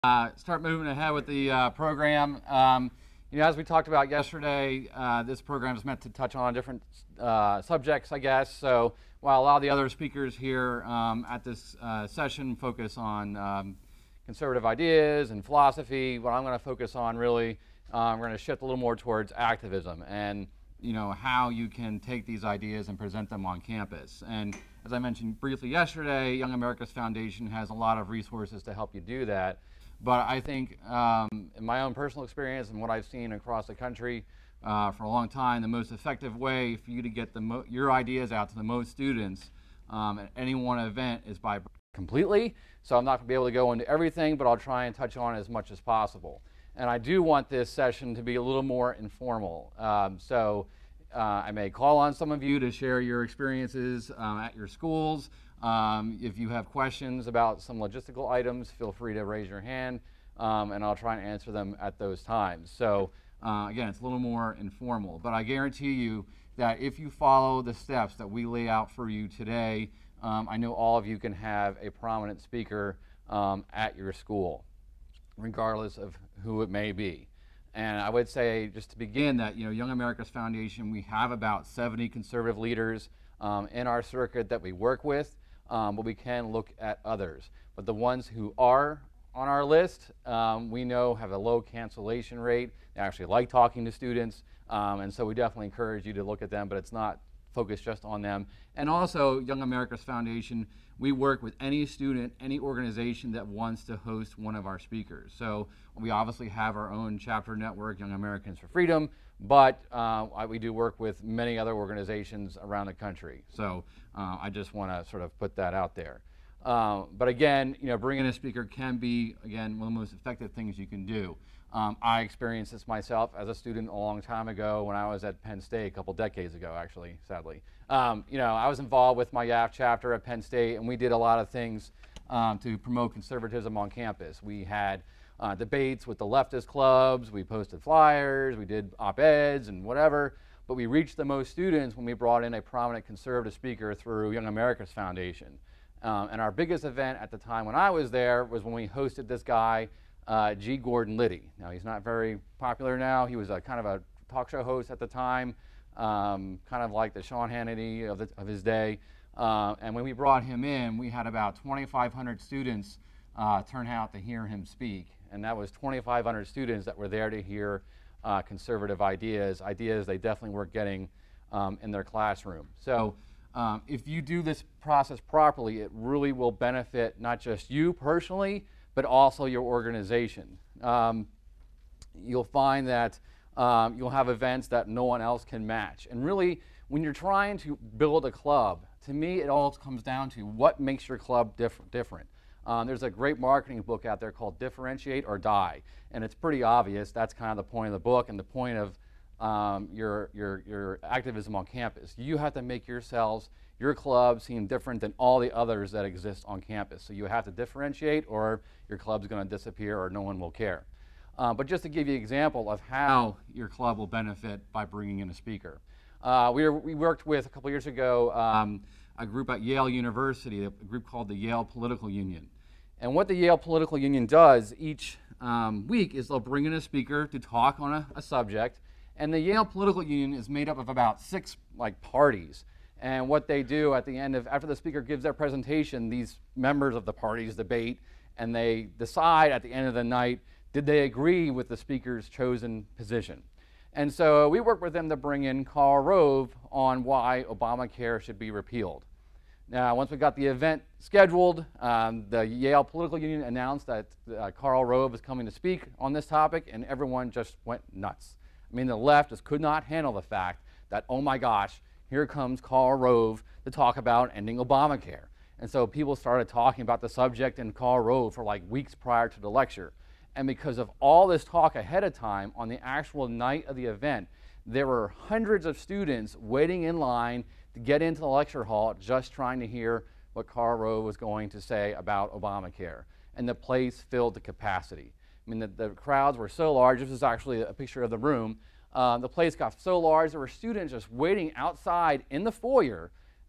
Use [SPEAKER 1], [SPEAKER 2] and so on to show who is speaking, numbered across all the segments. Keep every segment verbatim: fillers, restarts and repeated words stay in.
[SPEAKER 1] Uh, start moving ahead with the uh, program. Um, you know, as we talked about yesterday, uh, this program is meant to touch on different uh, subjects, I guess. So while a lot of the other speakers here um, at this uh, session focus on um, conservative ideas and philosophy, what I'm going to focus on really, uh, we're going to shift a little more towards activism and you know how you can take these ideas and present them on campus. And as I mentioned briefly yesterday, Young America's Foundation has a lot of resources to help you do that. But I think um, in my own personal experience and what I've seen across the country uh, for a long time, the most effective way for you to get the mo your ideas out to the most students um, at any one event is by completely. So I'm not going to be able to go into everything, but I'll try and touch on as much as possible. And I do want this session to be a little more informal. Um, so uh, I may call on some of you to share your experiences um, at your schools. Um, if you have questions about some logistical items, feel free to raise your hand, um, and I'll try and answer them at those times. So uh, again, it's a little more informal, but I guarantee you that if you follow the steps that we lay out for you today, um, I know all of you can have a prominent speaker um, at your school, regardless of who it may be. And I would say, just to begin, that you know, Young America's Foundation, we have about seventy conservative leaders um, in our circuit that we work with. Um, but we can look at others. But the ones who are on our list, um, we know have a low cancellation rate. They actually like talking to students, um, and so we definitely encourage you to look at them, but it's not focused just on them. And also, Young America's Foundation, we work with any student, any organization that wants to host one of our speakers. So we obviously have our own chapter network, Young Americans for Freedom, but uh, we do work with many other organizations around the country. So uh, I just want to sort of put that out there. Uh, but again, you know, bringing a speaker can be, again, one of the most effective things you can do. Um, I experienced this myself as a student a long time ago when I was at Penn State, a couple decades ago, actually, sadly. Um, you know, I was involved with my Y A F chapter at Penn State, and we did a lot of things um, to promote conservatism on campus. We had uh, debates with the leftist clubs, we posted flyers, we did op-eds and whatever, but we reached the most students when we brought in a prominent conservative speaker through Young America's Foundation. Um, and our biggest event at the time when I was there was when we hosted this guy, uh, G. Gordon Liddy. Now, he's not very popular now. He was a kind of a talk show host at the time, um, kind of like the Sean Hannity of, the, of his day. Uh, and when we brought him in, we had about twenty-five hundred students uh, turn out to hear him speak. And that was twenty-five hundred students that were there to hear uh, conservative ideas, ideas they definitely weren't getting um, in their classroom. So um, if you do this process properly, it really will benefit not just you personally, but also your organization. Um, you'll find that um, you'll have events that no one else can match. And really, when you're trying to build a club, to me, it all comes down to what makes your club diff different. Um, there's a great marketing book out there called Differentiate or Die, and it's pretty obvious. That's kind of the point of the book and the point of um, your, your, your activism on campus. You have to make yourselves, your club, seem different than all the others that exist on campus. So you have to differentiate, or your club's going to disappear, or no one will care. Uh, but just to give you an example of how your club will benefit by bringing in a speaker. Uh, we, were, we worked with, a couple years ago, um, a group at Yale University, a group called the Yale Political Union. And what the Yale Political Union does each um, week is they'll bring in a speaker to talk on a, a subject, and the Yale Political Union is made up of about six like parties. And what they do at the end of, after the speaker gives their presentation, these members of the parties debate, and they decide at the end of the night, did they agree with the speaker's chosen position? And so we worked with them to bring in Karl Rove on why Obamacare should be repealed. Now, once we got the event scheduled, um, the Yale Political Union announced that uh, Karl Rove is coming to speak on this topic, and everyone just went nuts. I mean, the left just could not handle the fact that, oh my gosh, here comes Karl Rove to talk about ending Obamacare. And so people started talking about the subject and Karl Rove for like weeks prior to the lecture. And because of all this talk ahead of time, on the actual night of the event, there were hundreds of students waiting in line to get into the lecture hall just trying to hear what Karl Rove was going to say about Obamacare. And the place filled to capacity. I mean, the, the crowds were so large. This is actually a picture of the room. Uh, the place got so large, there were students just waiting outside in the foyer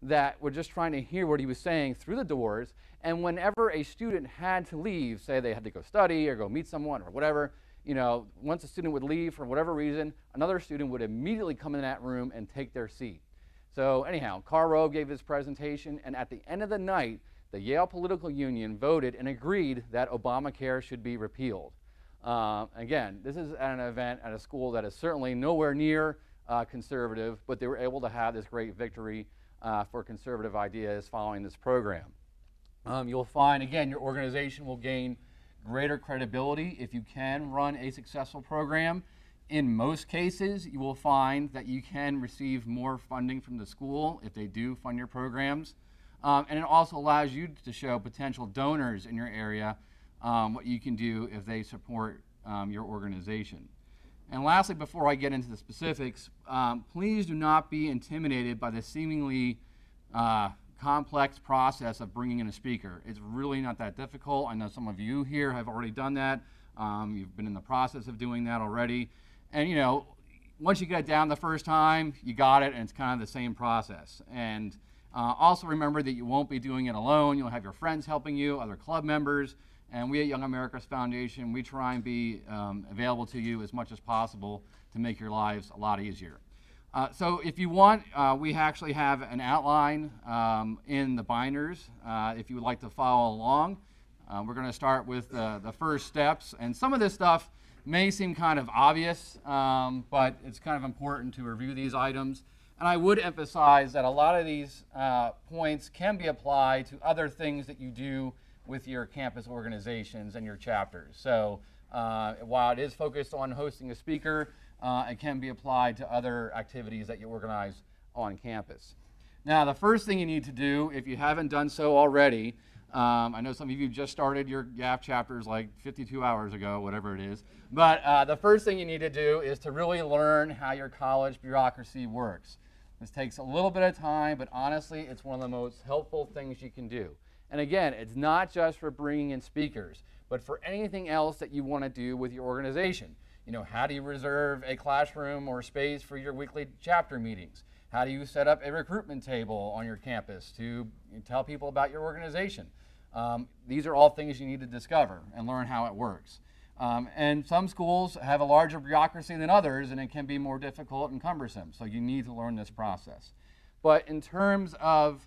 [SPEAKER 1] that were just trying to hear what he was saying through the doors. And whenever a student had to leave, say they had to go study or go meet someone or whatever, you know, once a student would leave for whatever reason, another student would immediately come in that room and take their seat. So anyhow, Karl Rove gave his presentation, and at the end of the night, the Yale Political Union voted and agreed that Obamacare should be repealed. Uh, again, this is at an event at a school that is certainly nowhere near uh, conservative, but they were able to have this great victory uh, for conservative ideas following this program. Um, you'll find, again, your organization will gain greater credibility if you can run a successful program. In most cases, you will find that you can receive more funding from the school if they do fund your programs. Um, and it also allows you to show potential donors in your area um, what you can do if they support um, your organization. And lastly, before I get into the specifics, um, please do not be intimidated by the seemingly uh, complex process of bringing in a speaker. It's really not that difficult. I know some of you here have already done that. Um, you've been in the process of doing that already. And you know, once you get it down the first time, you got it, and it's kind of the same process. And uh, also remember that you won't be doing it alone. You'll have your friends helping you, other club members. And we at Young America's Foundation, we try and be um, available to you as much as possible to make your lives a lot easier. Uh, so if you want, uh, we actually have an outline um, in the binders uh, if you would like to follow along. Uh, we're going to start with uh, the first steps, and some of this stuff may seem kind of obvious, um, but it's kind of important to review these items. And I would emphasize that a lot of these uh, points can be applied to other things that you do with your campus organizations and your chapters. So uh, while it is focused on hosting a speaker, Uh, it can be applied to other activities that you organize on campus. Now, the first thing you need to do, if you haven't done so already, um, I know some of you just started your Y A F chapters like fifty-two hours ago, whatever it is, but uh, the first thing you need to do is to really learn how your college bureaucracy works. This takes a little bit of time, but honestly, it's one of the most helpful things you can do. And again, it's not just for bringing in speakers, but for anything else that you want to do with your organization. You know, how do you reserve a classroom or space for your weekly chapter meetings? How do you set up a recruitment table on your campus to tell people about your organization? Um, these are all things you need to discover and learn how it works. Um, and some schools have a larger bureaucracy than others, and it can be more difficult and cumbersome. So you need to learn this process. But in terms of,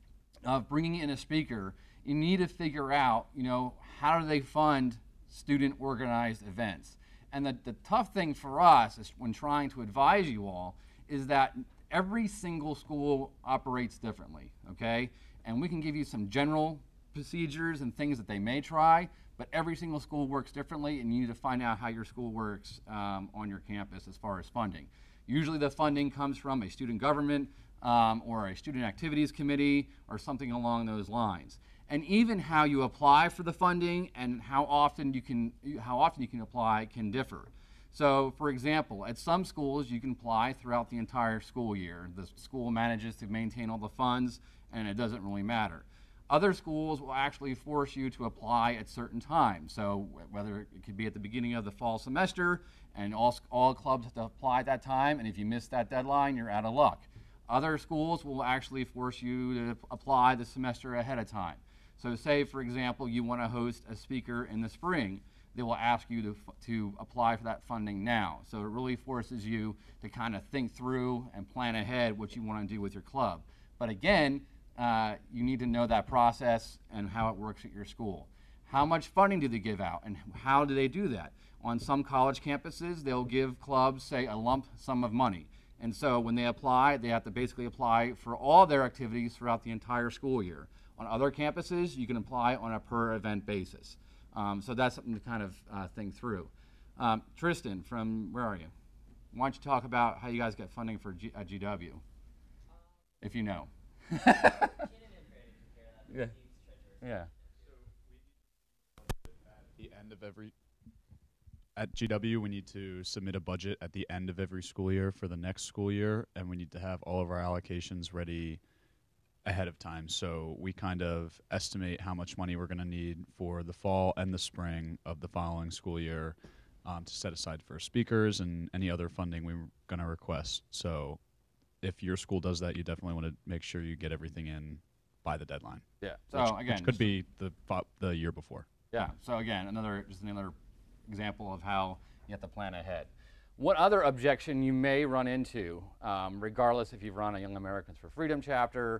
[SPEAKER 1] of bringing in a speaker, you need to figure out, you know, how do they fund student organized events? And the, the tough thing for us is when trying to advise you all is that every single school operates differently, okay? And we can give you some general procedures and things that they may try, but every single school works differently, and you need to find out how your school works um, on your campus as far as funding. Usually the funding comes from a student government um, or a student activities committee or something along those lines. And even how you apply for the funding and how often you can how often you can apply can differ. So, for example, at some schools you can apply throughout the entire school year. The school manages to maintain all the funds, and it doesn't really matter. Other schools will actually force you to apply at certain times. So, whether it could be at the beginning of the fall semester, and all all clubs have to apply at that time, and if you miss that deadline, you're out of luck. Other schools will actually force you to apply the semester ahead of time. So say, for example, you want to host a speaker in the spring. They will ask you to, to apply for that funding now. So it really forces you to kind of think through and plan ahead what you want to do with your club. But again, uh, you need to know that process and how it works at your school. How much funding do they give out, and how do they do that? On some college campuses, they'll give clubs, say, a lump sum of money. And so when they apply, they have to basically apply for all their activities throughout the entire school year. On other campuses, you can apply on a per event basis. Um, so that's something to kind of uh, think through. Um, Tristan, from where are you? Why don't you talk about how you guys get funding for G, uh, G W, um, if you know. Yeah. Yeah.
[SPEAKER 2] At the end of every at G W, we need to submit a budget at the end of every school year for the next school year, and we need to have all of our allocations ready ahead of time. So we kind of estimate how much money we're going to need for the fall and the spring of the following school year um, to set aside for speakers and any other funding we're going to request. So if your school does that, you definitely want to make sure you get everything in by the deadline.
[SPEAKER 1] Yeah. So
[SPEAKER 2] which,
[SPEAKER 1] again,
[SPEAKER 2] which could be the the year before.
[SPEAKER 1] Yeah. So again, another just another example of how you have to plan ahead. What other objection you may run into, um, regardless if you've run a Young Americans for Freedom chapter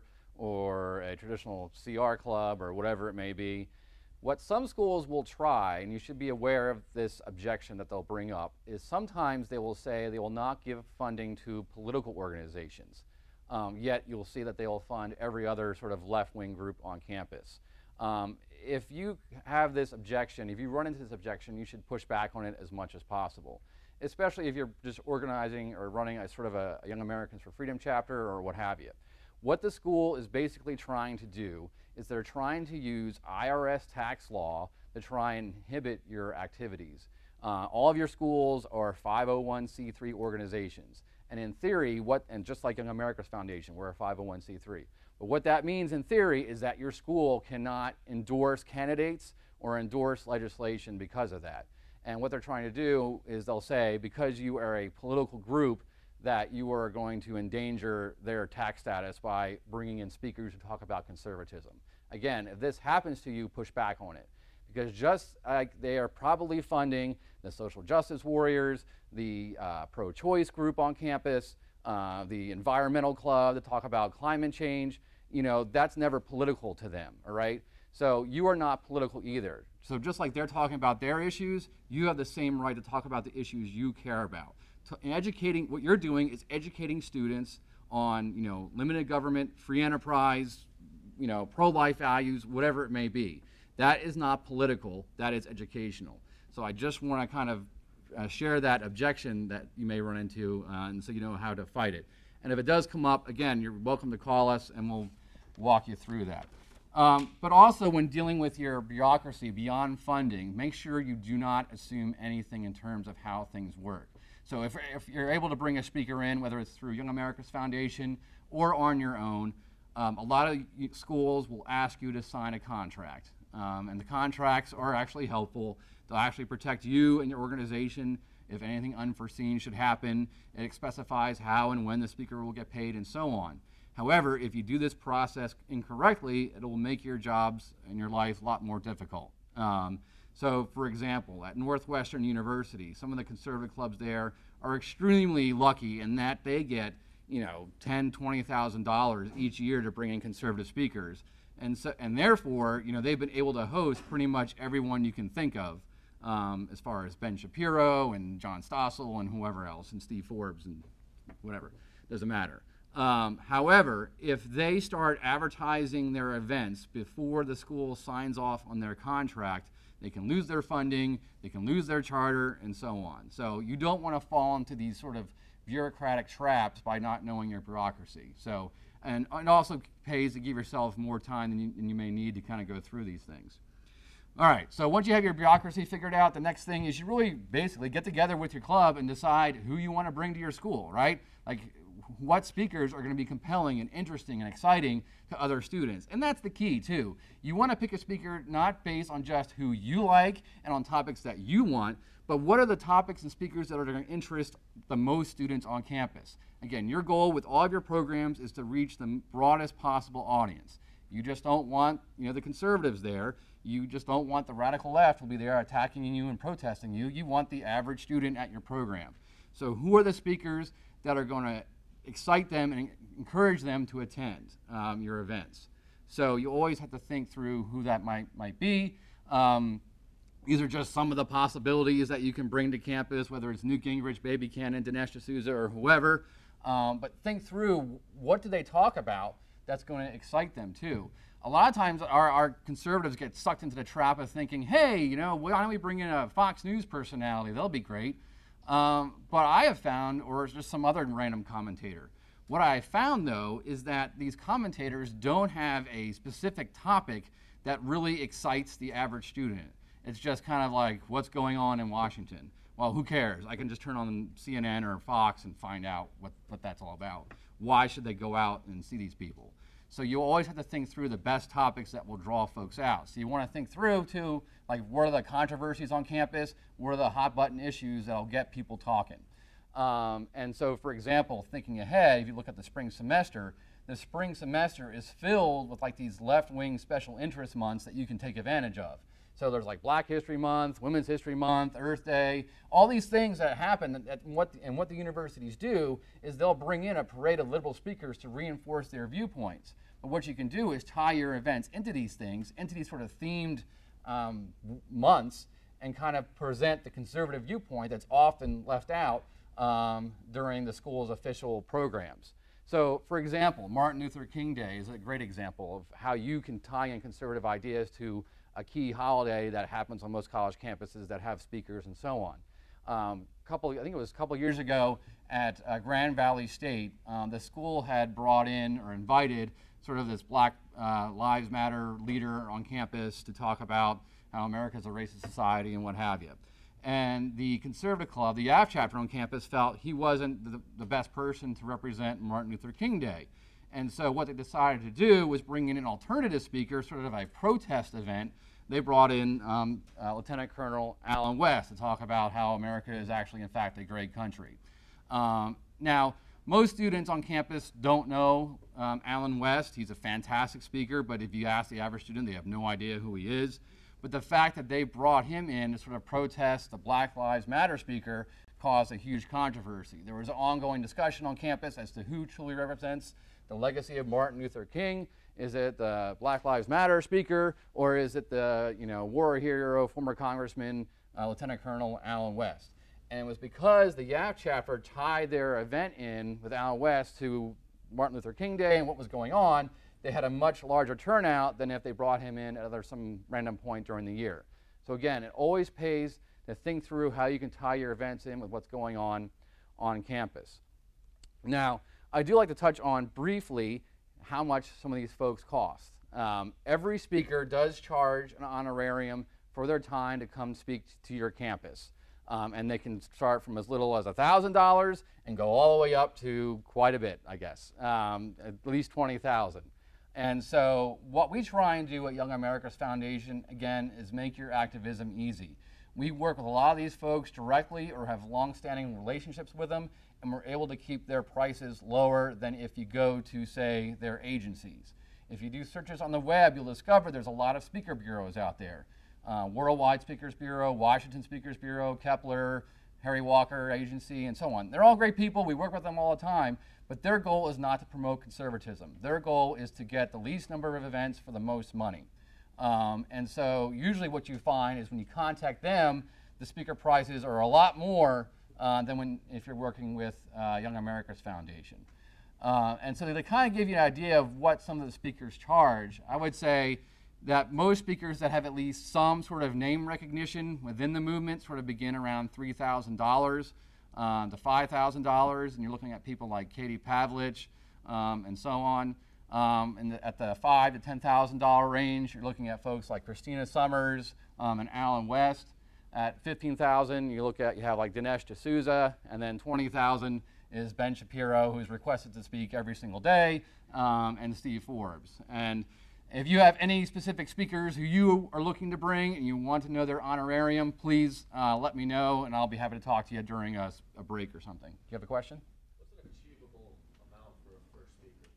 [SPEAKER 1] or a traditional C R club or whatever it may be, what some schools will try, and you should be aware of this objection that they'll bring up, is sometimes they will say they will not give funding to political organizations. Um, yet you'll see that they will fund every other sort of left-wing group on campus. Um, if you have this objection, if you run into this objection, you should push back on it as much as possible, especially if you're just organizing or running a sort of a, a Young Americans for Freedom chapter or what have you. What the school is basically trying to do is they're trying to use I R S tax law to try and inhibit your activities. Uh, all of your schools are five oh one c three organizations. And in theory, what, and just like Young America's Foundation, we're a five oh one c three. But what that means in theory is that your school cannot endorse candidates or endorse legislation because of that. And what they're trying to do is they'll say, because you are a political group, that you are going to endanger their tax status by bringing in speakers who talk about conservatism. Again, if this happens to you, push back on it. Because just like they are probably funding the social justice warriors, the uh, pro-choice group on campus, uh, the environmental club that talk about climate change, you know, that's never political to them, all right? So you are not political either. So just like they're talking about their issues, you have the same right to talk about the issues you care about. To educating, what you're doing is educating students on, you know, limited government, free enterprise, you know, pro-life values, whatever it may be. That is not political, that is educational. So I just want to kind of uh, share that objection that you may run into, uh, and so you know how to fight it. And if it does come up, again, you're welcome to call us and we'll walk you through that. Um, but also when dealing with your bureaucracy beyond funding, make sure you do not assume anything in terms of how things work. So if, if you're able to bring a speaker in, whether it's through Young America's Foundation or on your own, um, a lot of schools will ask you to sign a contract. Um, and the contracts are actually helpful. They'll actually protect you and your organization if anything unforeseen should happen. It specifies how and when the speaker will get paid and so on. However, if you do this process incorrectly, it will make your jobs and your life a lot more difficult. Um, so, for example, at Northwestern University, some of the conservative clubs there are extremely lucky in that they get, you know, ten thousand dollars, twenty thousand dollars each year to bring in conservative speakers. And, so, and therefore, you know, they've been able to host pretty much everyone you can think of, um, as far as Ben Shapiro and John Stossel and whoever else, and Steve Forbes and whatever, doesn't matter. Um, however, if they start advertising their events before the school signs off on their contract, they can lose their funding, they can lose their charter, and so on. So you don't want to fall into these sort of bureaucratic traps by not knowing your bureaucracy. So, and it also pays to give yourself more time than you, than you may need to kind of go through these things. All right, so once you have your bureaucracy figured out, the next thing is you really basically get together with your club and decide who you want to bring to your school, right? Like, what speakers are going to be compelling and interesting and exciting to other students. And that's the key, too. You want to pick a speaker not based on just who you like and on topics that you want, but what are the topics and speakers that are going to interest the most students on campus. Again, your goal with all of your programs is to reach the broadest possible audience. You just don't want, you know, the conservatives there. You just don't want the radical left will be there attacking you and protesting you. You want the average student at your program. So who are the speakers that are going to excite them and encourage them to attend um, your events? So you always have to think through who that might, might be. Um, these are just some of the possibilities that you can bring to campus, whether it's Newt Gingrich, Baby Cannon, Dinesh D'Souza, or whoever. Um, but think through, what do they talk about that's going to excite them too? A lot of times our, our conservatives get sucked into the trap of thinking, hey, you know, why don't we bring in a Fox News personality? They'll be great. Um, but I have found, or it's just some other random commentator, what I found though is that these commentators don't have a specific topic that really excites the average student. It's just kind of like, what's going on in Washington? Well, who cares? I can just turn on C N N or Fox and find out what, what that's all about. Why should they go out and see these people? So you always have to think through the best topics that will draw folks out. So you want to think through too, like, what are the controversies on campus? What are the hot button issues that'll get people talking? Um, and so, for example, thinking ahead, if you look at the spring semester, the spring semester is filled with like these left-wing special interest months that you can take advantage of. So there's like Black History Month, Women's History Month, Earth Day, all these things that happen. At what the, and what the universities do is they'll bring in a parade of liberal speakers to reinforce their viewpoints. But what you can do is tie your events into these things, into these sort of themed um, months, and kind of present the conservative viewpoint that's often left out um, during the school's official programs. So, for example, Martin Luther King Day is a great example of how you can tie in conservative ideas to a key holiday that happens on most college campuses that have speakers and so on. Um, couple, I think it was a couple years ago at uh, Grand Valley State, um, the school had brought in or invited sort of this Black uh, Lives Matter leader on campus to talk about how America is a racist society and what have you. And the conservative club, the A F chapter on campus, felt he wasn't the, the best person to represent Martin Luther King Day. And so what they decided to do was bring in an alternative speaker, sort of a protest event. They brought in um, uh, Lieutenant Colonel Alan West to talk about how America is actually, in fact, a great country. Um, now, most students on campus don't know um, Alan West. He's a fantastic speaker, but if you ask the average student, they have no idea who he is. But the fact that they brought him in to sort of protest the Black Lives Matter speaker caused a huge controversy. There was an ongoing discussion on campus as to who truly represents the legacy of Martin Luther King. Is it the Black Lives Matter speaker, or is it the you know war hero, former Congressman, uh, Lieutenant Colonel Alan West? And it was because the Y A P chapter tied their event in with Alan West to Martin Luther King Day and what was going on, they had a much larger turnout than if they brought him in at some random point during the year. So again, it always pays to think through how you can tie your events in with what's going on on campus. Now, I do like to touch on briefly how much some of these folks cost. Um, every speaker does charge an honorarium for their time to come speak to your campus. Um, and they can start from as little as one thousand dollars and go all the way up to quite a bit, I guess, um, at least twenty thousand dollars. And so what we try and do at Young America's Foundation, again, is make your activism easy. We work with a lot of these folks directly or have long-standing relationships with them, and we're able to keep their prices lower than if you go to, say, their agencies. If you do searches on the web, you'll discover there's a lot of speaker bureaus out there. Uh, Worldwide Speakers Bureau, Washington Speakers Bureau, Kepler, Harry Walker Agency, and so on. They're all great people. We work with them all the time, but their goal is not to promote conservatism. Their goal is to get the least number of events for the most money. Um, and so usually what you find is when you contact them, the speaker prices are a lot more uh, than when if you're working with uh, Young America's Foundation. Uh, and so to kind of give you an idea of what some of the speakers charge, I would say that most speakers that have at least some sort of name recognition within the movement sort of begin around three thousand dollars uh, to five thousand dollars, and you're looking at people like Katie Pavlich um, and so on. Um, and the, at the five to ten thousand dollar range, you're looking at folks like Christina Summers um, and Alan West. At fifteen thousand, you look at you have like Dinesh D'Souza, and then twenty thousand is Ben Shapiro, who's requested to speak every single day, um, and Steve Forbes. And if you have any specific speakers who you are looking to bring and you want to know their honorarium, please uh, let me know, and I'll be happy to talk to you during a, a break or something. Do you have a question?
[SPEAKER 3] What's an achievable amount for a first speaker?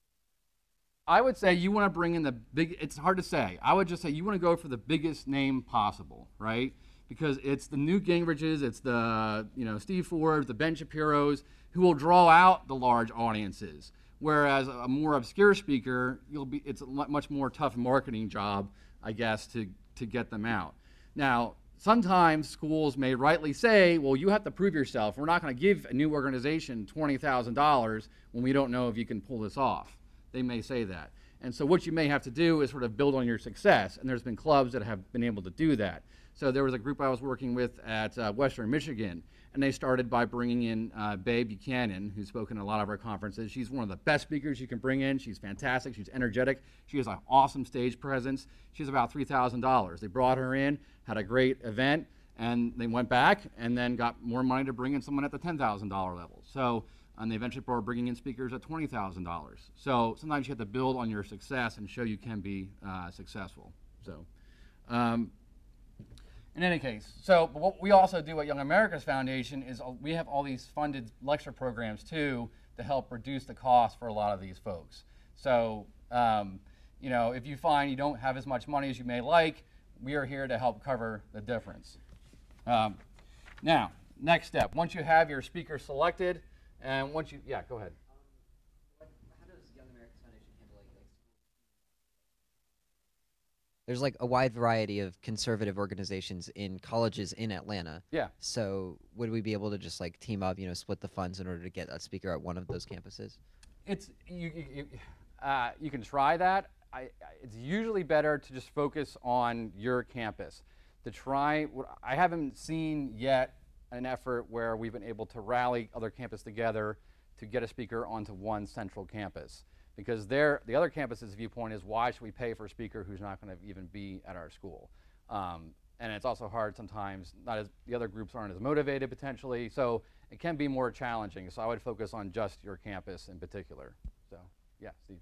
[SPEAKER 1] I would say you want to bring in the big, it's hard to say. I would just say you want to go for the biggest name possible, right? Because it's the Newt Gingriches, it's the you know Steve Forbes, the Ben Shapiros, who will draw out the large audiences. Whereas a more obscure speaker, you'll be, it's a much more tough marketing job, I guess, to, to get them out. Now, sometimes schools may rightly say, well, you have to prove yourself. We're not going to give a new organization twenty thousand dollars when we don't know if you can pull this off. They may say that. And so what you may have to do is sort of build on your success. And there's been clubs that have been able to do that. So there was a group I was working with at uh, Western Michigan, and they started by bringing in uh, Babe Buchanan, who's spoken at a lot of our conferences. She's one of the best speakers you can bring in. She's fantastic. She's energetic. She has an awesome stage presence. She's about three thousand dollars. They brought her in, had a great event, and they went back and then got more money to bring in someone at the ten thousand dollar level. So, and they eventually started bringing in speakers at twenty thousand dollars. So sometimes you have to build on your success and show you can be uh, successful. So. Um, in any case, so but what we also do at Young America's Foundation is uh, we have all these funded lecture programs too to help reduce the cost for a lot of these folks. So, um, you know, if you find you don't have as much money as you may like, we are here to help cover the difference. Um, now, next step, once you have your speaker selected, and once you, yeah, go ahead.
[SPEAKER 4] There's like a wide variety of conservative organizations in colleges in Atlanta.
[SPEAKER 1] Yeah.
[SPEAKER 4] So would we be able to just like team up, you know, split the funds in order to get a speaker at one of those campuses?
[SPEAKER 1] It's you. You, you, uh, you can try that. I, I, it's usually better to just focus on your campus. To try, I haven't seen yet an effort where we've been able to rally other campuses together to get a speaker onto one central campus. Because the other campus's viewpoint is, why should we pay for a speaker who's not going to even be at our school? Um, and it's also hard sometimes, not as, the other groups aren't as motivated potentially, so it can be more challenging. So I would focus on just your campus in particular. So, yeah, Steve.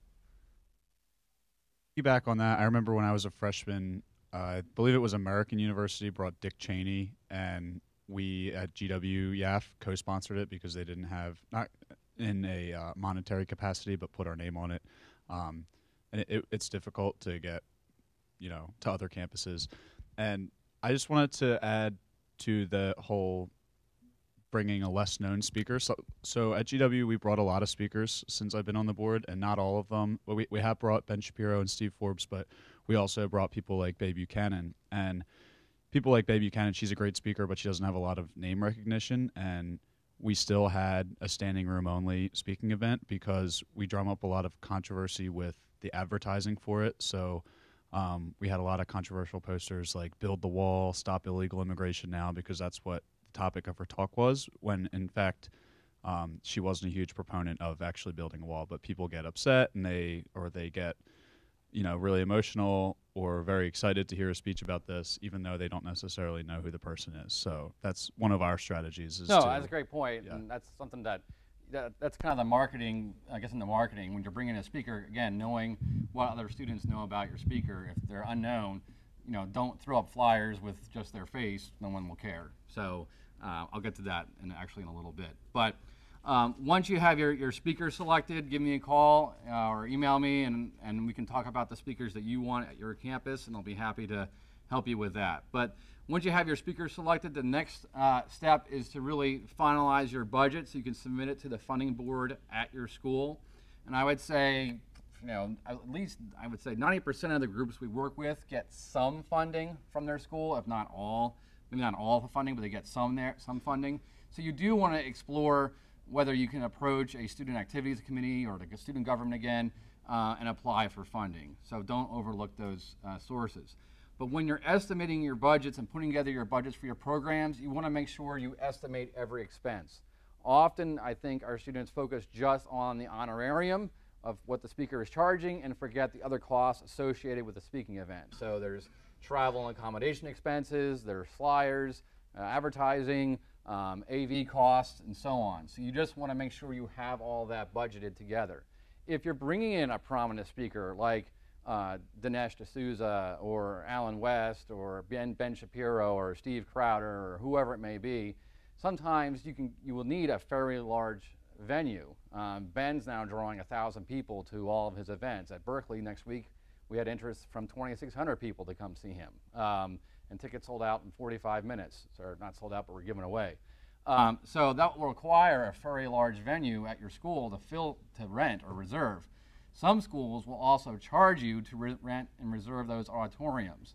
[SPEAKER 2] Back on that, I remember when I was a freshman, uh, I believe it was American University brought Dick Cheney, and we at G W Y A F co-sponsored it because they didn't have, not in a uh, monetary capacity, but put our name on it. Um, and it, it, it's difficult to get, you know, to other campuses. And I just wanted to add to the whole bringing a less known speaker. So, so at G W, we brought a lot of speakers since I've been on the board, and not all of them. Well, we, we have brought Ben Shapiro and Steve Forbes, but we also brought people like Babe Buchanan. And people like Babe Buchanan, she's a great speaker, but she doesn't have a lot of name recognition. And we still had a standing room only speaking event because we drum up a lot of controversy with the advertising for it. So um, we had a lot of controversial posters like build the wall, stop illegal immigration now, because that's what the topic of her talk was, when in fact um, she wasn't a huge proponent of actually building a wall. But people get upset and they, or they get, you know, really emotional or very excited to hear a speech about this, even though they don't necessarily know who the person is. So that's one of our strategies. Is
[SPEAKER 1] no,
[SPEAKER 2] to,
[SPEAKER 1] that's a great point, yeah. And that's something that, that, that's kind of the marketing, I guess in the marketing, when you're bringing a speaker, again, knowing what other students know about your speaker. If they're unknown, you know, don't throw up flyers with just their face, no one will care. So uh, I'll get to that in actually in a little bit. But Um, once you have your, your speaker selected, give me a call uh, or email me, and, and we can talk about the speakers that you want at your campus, and I'll be happy to help you with that. But once you have your speaker selected, the next uh, step is to really finalize your budget so you can submit it to the funding board at your school. And I would say, you know, at least I would say ninety percent of the groups we work with get some funding from their school, if not all. Maybe not all the funding, but they get some there, some funding. So you do want to explore whether you can approach a student activities committee or like a student government again uh, and apply for funding. So don't overlook those uh, sources. But when you're estimating your budgets and putting together your budgets for your programs, you want to make sure you estimate every expense. Often, I think our students focus just on the honorarium of what the speaker is charging and forget the other costs associated with the speaking event. So there's travel and accommodation expenses, there's flyers, uh, advertising, Um, A V costs, and so on. So you just want to make sure you have all that budgeted together. If you're bringing in a prominent speaker like uh, Dinesh D'Souza or Alan West or Ben, Ben Shapiro or Steve Crowder or whoever it may be, sometimes you can you will need a fairly large venue. Um, Ben's now drawing a thousand people to all of his events. At Berkeley next week, we had interest from twenty-six hundred people to come see him. Um, and tickets sold out in forty-five minutes. So not sold out, but we're giving away. Um, so that will require a very large venue at your school to fill, to rent or reserve. Some schools will also charge you to re rent and reserve those auditoriums.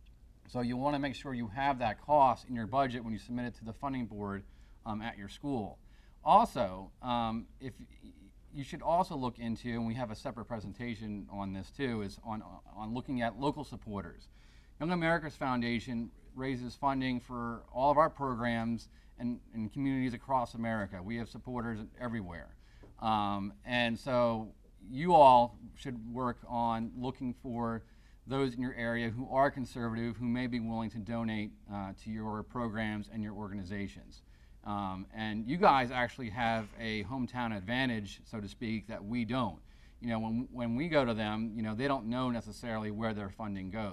[SPEAKER 1] So you want to make sure you have that cost in your budget when you submit it to the funding board um, at your school. Also, um, if you should also look into, and we have a separate presentation on this too, is on, on looking at local supporters. Young America's Foundation raises funding for all of our programs and in communities across America. We have supporters everywhere. Um, and so you all should work on looking for those in your area who are conservative, who may be willing to donate uh, to your programs and your organizations. Um, and you guys actually have a hometown advantage, so to speak, that we don't. You know, when, when we go to them, you know, they don't know necessarily where their funding goes.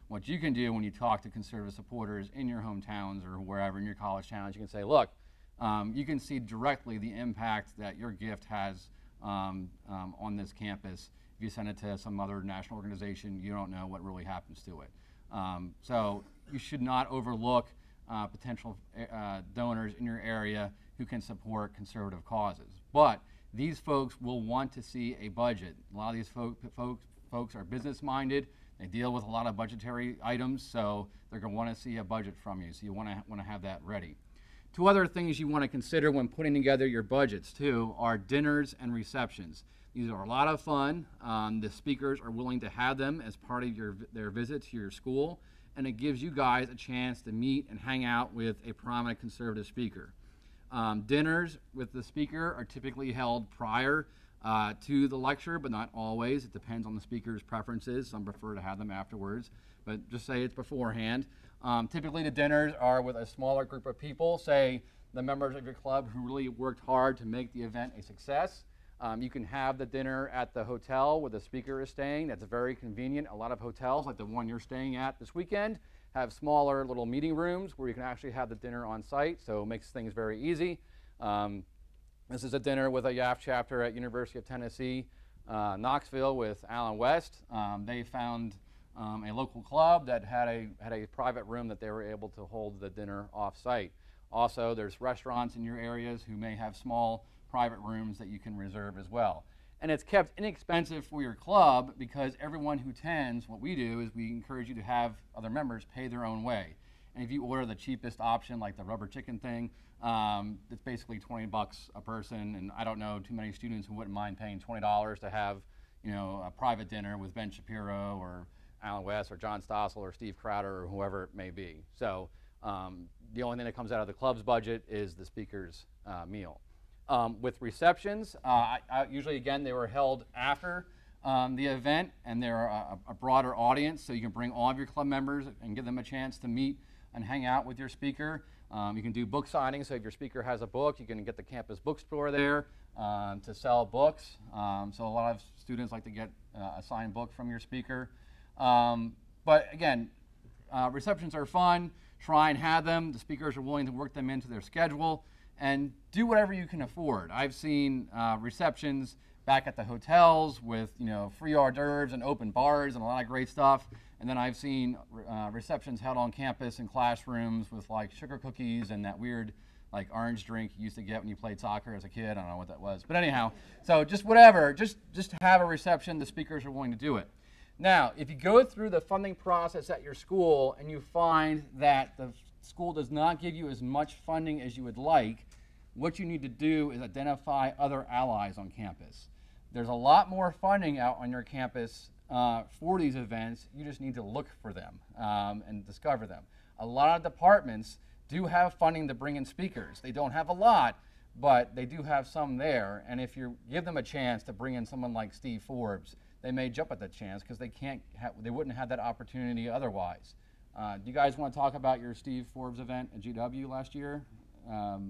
[SPEAKER 1] What you can do when you talk to conservative supporters in your hometowns or wherever in your college towns, you can say, look, um, you can see directly the impact that your gift has um, um, on this campus. If you send it to some other national organization, you don't know what really happens to it. Um, so you should not overlook uh, potential uh, donors in your area who can support conservative causes. But these folks will want to see a budget. A lot of these folk, folks, folks are business-minded. They deal with a lot of budgetary items, so they're going to want to see a budget from you. So you want to want to have that ready. Two other things you want to consider when putting together your budgets too are dinners and receptions. These are a lot of fun. Um, the speakers are willing to have them as part of your their visit to your school, and it gives you guys a chance to meet and hang out with a prominent conservative speaker. Um, dinners with the speaker are typically held prior uh, to the lecture, but not always. It depends on the speaker's preferences. Some prefer to have them afterwards, but just say it's beforehand. Um, typically the dinners are with a smaller group of people, say the members of your club who really worked hard to make the event a success. Um, you can have the dinner at the hotel where the speaker is staying. That's very convenient. A lot of hotels, like the one you're staying at this weekend, have smaller little meeting rooms where you can actually have the dinner on site, so it makes things very easy. Um, this is a dinner with a Y A F chapter at University of Tennessee, uh, Knoxville with Alan West. Um, they found um, a local club that had a, had a private room that they were able to hold the dinner off-site. Also, there's restaurants in your areas who may have small private rooms that you can reserve as well. And it's kept inexpensive for your club because everyone who attends, what we do is we encourage you to have other members pay their own way. And if you order the cheapest option, like the rubber chicken thing, um, it's basically twenty bucks a person. And I don't know too many students who wouldn't mind paying twenty dollars to have, you know, a private dinner with Ben Shapiro or Alan West or John Stossel or Steve Crowder or whoever it may be. So um, the only thing that comes out of the club's budget is the speaker's uh, meal. Um, with receptions, uh, I, I, usually, again, they were held after um, the event, and they're a, a broader audience, so you can bring all of your club members and give them a chance to meet and hang out with your speaker. Um, you can do book signings, so if your speaker has a book, you can get the campus bookstore there um, to sell books. Um, so a lot of students like to get uh, a signed book from your speaker. Um, but again, uh, receptions are fun. Try and have them. The speakers are willing to work them into their schedule. And do whatever you can afford. I've seen uh, receptions back at the hotels with, you know, free hors d'oeuvres and open bars and a lot of great stuff. And then I've seen uh, receptions held on campus in classrooms with like sugar cookies and that weird like orange drink you used to get when you played soccer as a kid. I don't know what that was. But anyhow, so just whatever, just, just have a reception. The speakers are willing to do it. Now, if you go through the funding process at your school and you find that the school does not give you as much funding as you would like, what you need to do is identify other allies on campus. There's a lot more funding out on your campus uh, for these events. You just need to look for them um, and discover them. A lot of departments do have funding to bring in speakers. They don't have a lot, but they do have some there. And if you give them a chance to bring in someone like Steve Forbes, they may jump at that chance because they can't, ha they wouldn't have that opportunity otherwise. Uh, do you guys want to talk about your Steve Forbes event at G W last year? Um,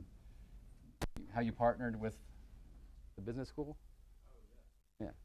[SPEAKER 1] how you partnered with the business school? Oh, yeah.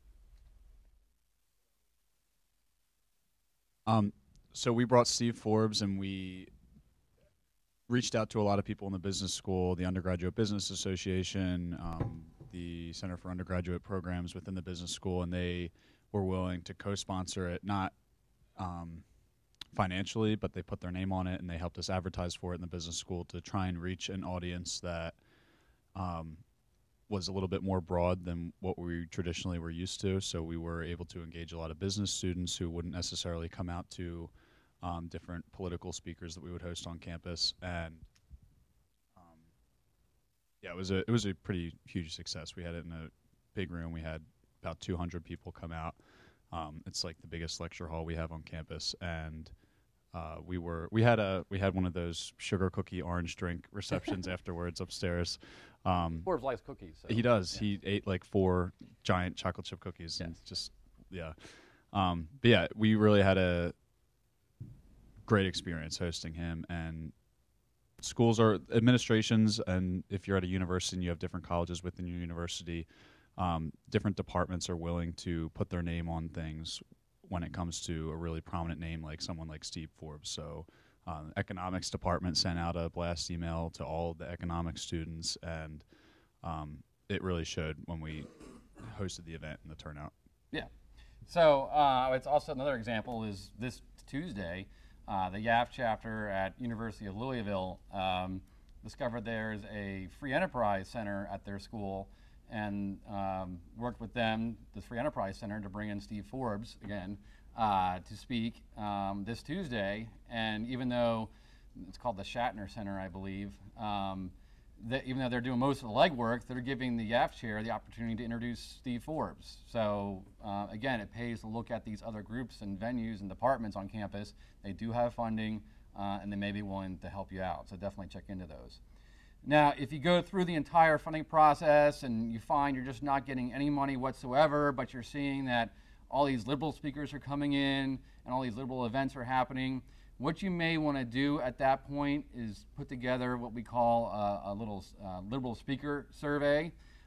[SPEAKER 2] Yeah. Um, so we brought Steve Forbes and we reached out to a lot of people in the business school, the Undergraduate Business Association, um, the Center for Undergraduate Programs within the business school, and they were willing to co-sponsor it, not um, financially, but they put their name on it and they helped us advertise for it in the business school to try and reach an audience that um, was a little bit more broad than what we traditionally were used to. So we were able to engage a lot of business students who wouldn't necessarily come out to um, different political speakers that we would host on campus. And um, yeah, it was a it was a pretty huge success. We had it in a big room. We had about two hundred people come out. Um, it's like the biggest lecture hall we have on campus, and uh, we were we had a we had one of those sugar cookie orange drink receptions afterwards upstairs. Um,
[SPEAKER 1] Forbes likes cookies. So.
[SPEAKER 2] He does.
[SPEAKER 1] Yeah.
[SPEAKER 2] He ate like four giant chocolate chip cookies,
[SPEAKER 1] Yes.
[SPEAKER 2] and just yeah. Um, but yeah, we really had a great experience hosting him. And schools are administrations, and if you're at a university and you have different colleges within your university, um, different departments are willing to put their name on things when it comes to a really prominent name like someone like Steve Forbes. So um, the economics department sent out a blast email to all the economics students, and um, it really showed when we hosted the event and the turnout.
[SPEAKER 1] Yeah. So uh, it's also another example is this Tuesday, uh, the Y A F chapter at University of Louisville um, discovered there's a free enterprise center at their school, and um, worked with them, the Free Enterprise Center, to bring in Steve Forbes again uh, to speak um, this Tuesday. And even though it's called the Shatner Center, I believe, um, that even though they're doing most of the legwork, they're giving the Y A F chair the opportunity to introduce Steve Forbes. So uh, again, it pays to look at these other groups and venues and departments on campus. They do have funding, uh, and they may be willing to help you out. So definitely check into those. Now, if you go through the entire funding process and you find you're just not getting any money whatsoever, but you're seeing that all these liberal speakers are coming in and all these liberal events are happening, what you may want to do at that point is put together what we call a, a little uh, liberal speaker survey.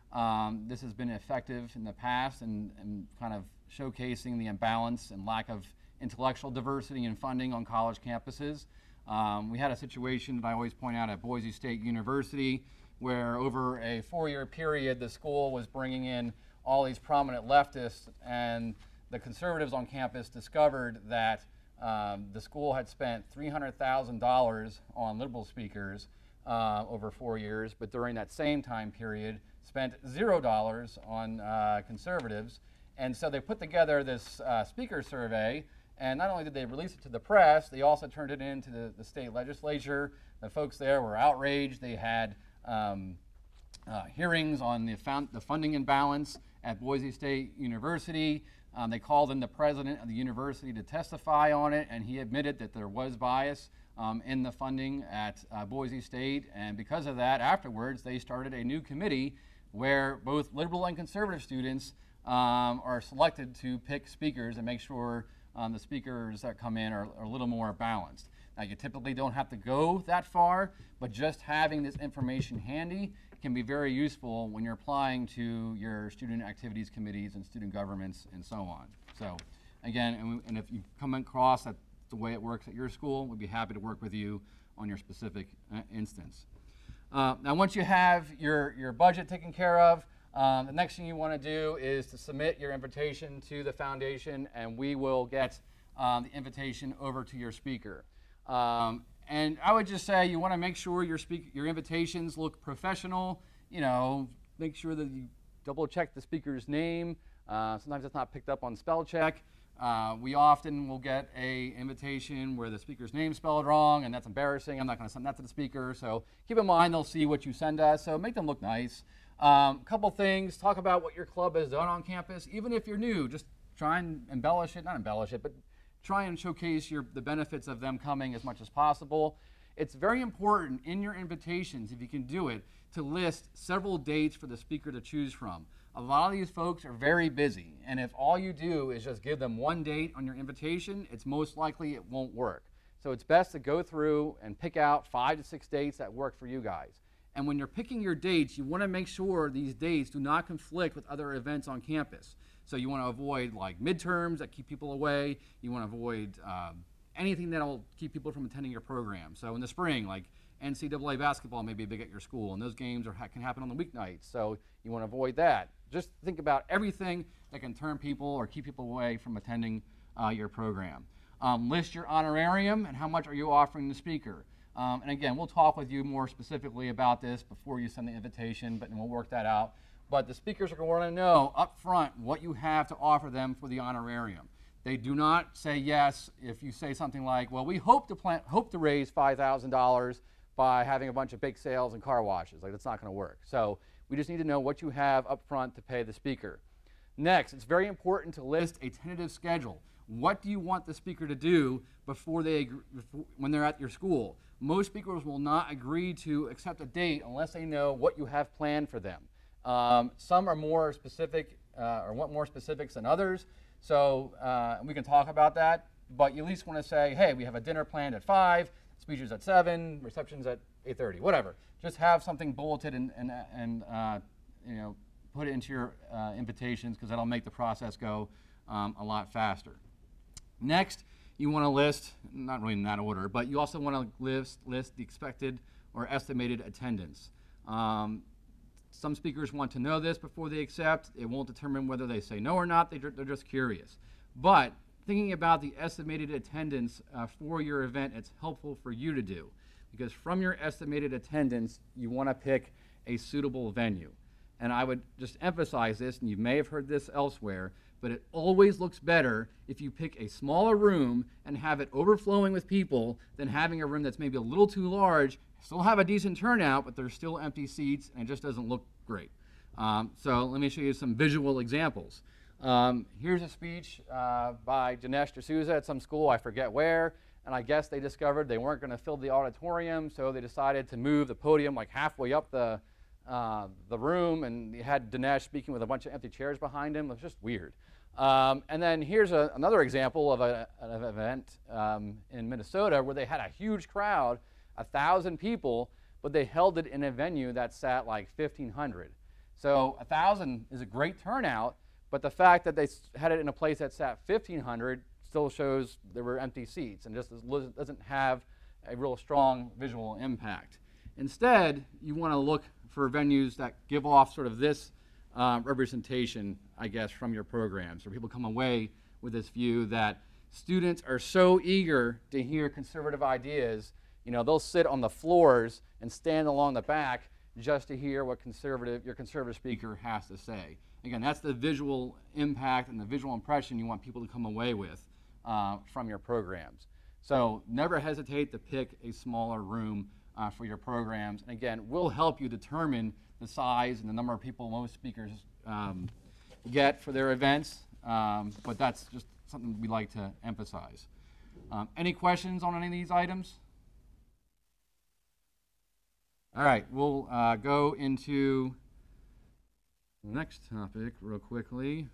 [SPEAKER 1] Um, this has been effective in the past and, and kind of showcasing the imbalance and lack of intellectual diversity and funding on college campuses. Um, we had a situation that I always point out at Boise State University where over a four-year period the school was bringing in all these prominent leftists, and the conservatives on campus discovered that um, the school had spent three hundred thousand dollars on liberal speakers uh, over four years, but during that same time period spent zero dollars on uh, conservatives. And so they put together this uh, speaker survey. And not only did they release it to the press, they also turned it into the, the state legislature. The folks there were outraged. They had um, uh, hearings on the, found, the funding imbalance at Boise State University. Um, they called in the president of the university to testify on it, and he admitted that there was bias um, in the funding at uh, Boise State. And because of that, afterwards, they started a new committee where both liberal and conservative students um, are selected to pick speakers and make sure Um, the speakers that come in are, are a little more balanced. Now, you typically don't have to go that far, but just having this information handy can be very useful when you're applying to your student activities committees and student governments and so on. So, again, and, we, and if you come across that the way it works at your school, we'd be happy to work with you on your specific uh, instance. Uh, now, once you have your, your budget taken care of, Um, the next thing you want to do is to submit your invitation to the foundation, and we will get um, the invitation over to your speaker. Um, and I would just say you want to make sure your speak your invitations look professional. You know, make sure that you double check the speaker's name. Uh, sometimes it's not picked up on spell check. Uh, we often will get a invitation where the speaker's name's spelled wrong, and that's embarrassing. I'm not going to send that to the speaker. So keep in mind they'll see what you send us. So make them look nice. A um, couple things, talk about what your club has done on campus. Even if you're new, just try and embellish it, not embellish it, but try and showcase your, the benefits of them coming as much as possible. It's very important in your invitations, if you can do it, to list several dates for the speaker to choose from. A lot of these folks are very busy, and if all you do is just give them one date on your invitation, it's most likely it won't work. So it's best to go through and pick out five to six dates that work for you guys. And when you're picking your dates, you want to make sure these dates do not conflict with other events on campus. So you want to avoid like midterms that keep people away. You want to avoid um, anything that will keep people from attending your program. So in the spring, like N C double A basketball may be big at your school, and those games are, can happen on the weeknights. So you want to avoid that. Just think about everything that can turn people or keep people away from attending uh, your program. Um, list your honorarium and how much are you offering the speaker. Um, and again, we'll talk with you more specifically about this before you send the invitation, but we'll work that out. But the speakers are going to want to know up front what you have to offer them for the honorarium. They do not say yes if you say something like, well, we hope to, plan, hope to raise five thousand dollars by having a bunch of bake sales and car washes. Like, that's not going to work. So we just need to know what you have up front to pay the speaker. Next, it's very important to list a tentative schedule. What do you want the speaker to do before they agree, before, when they're at your school? Most speakers will not agree to accept a date unless they know what you have planned for them. Um, some are more specific uh, or want more specifics than others, so uh, we can talk about that, but you at least want to say, hey, we have a dinner planned at five, speeches at seven, receptions at eight thirty, whatever. Just have something bulleted and, and, and uh, you know, put it into your uh, invitations, because that'll make the process go um, a lot faster. Next, you want to list, not really in that order, but you also want to list, list the expected or estimated attendance. Um, some speakers want to know this before they accept. It won't determine whether they say no or not. They, they're just curious. But thinking about the estimated attendance uh, for your event, it's helpful for you to do. Because from your estimated attendance, you want to pick a suitable venue. And I would just emphasize this, and you may have heard this elsewhere, but it always looks better if you pick a smaller room and have it overflowing with people than having a room that's maybe a little too large, still have a decent turnout, but there's still empty seats, and it just doesn't look great. Um, so let me show you some visual examples. Um, here's a speech uh, by Dinesh D'Souza at some school, I forget where, and I guess they discovered they weren't going to fill the auditorium, so they decided to move the podium like halfway up the, uh, the room, and you had Dinesh speaking with a bunch of empty chairs behind him. It was just weird. Um, and then here's a, another example of a, an event um, in Minnesota where they had a huge crowd, a thousand people, but they held it in a venue that sat like fifteen hundred. So a thousand is a great turnout, but the fact that they had it in a place that sat fifteen hundred still shows there were empty seats and just doesn't have a real strong visual impact. Instead, you want to look for venues that give off sort of this uh, representation, I guess, from your programs, where people come away with this view that students are so eager to hear conservative ideas, you know, they'll sit on the floors and stand along the back just to hear what conservative, your conservative speaker has to say. Again, that's the visual impact and the visual impression you want people to come away with uh, from your programs. So never hesitate to pick a smaller room uh, for your programs. And again, we'll help you determine the size and the number of people most speakers um, get for their events, um, but that's just something we like to emphasize. Um, any questions on any of these items? All right, we'll uh, go into the next topic real quickly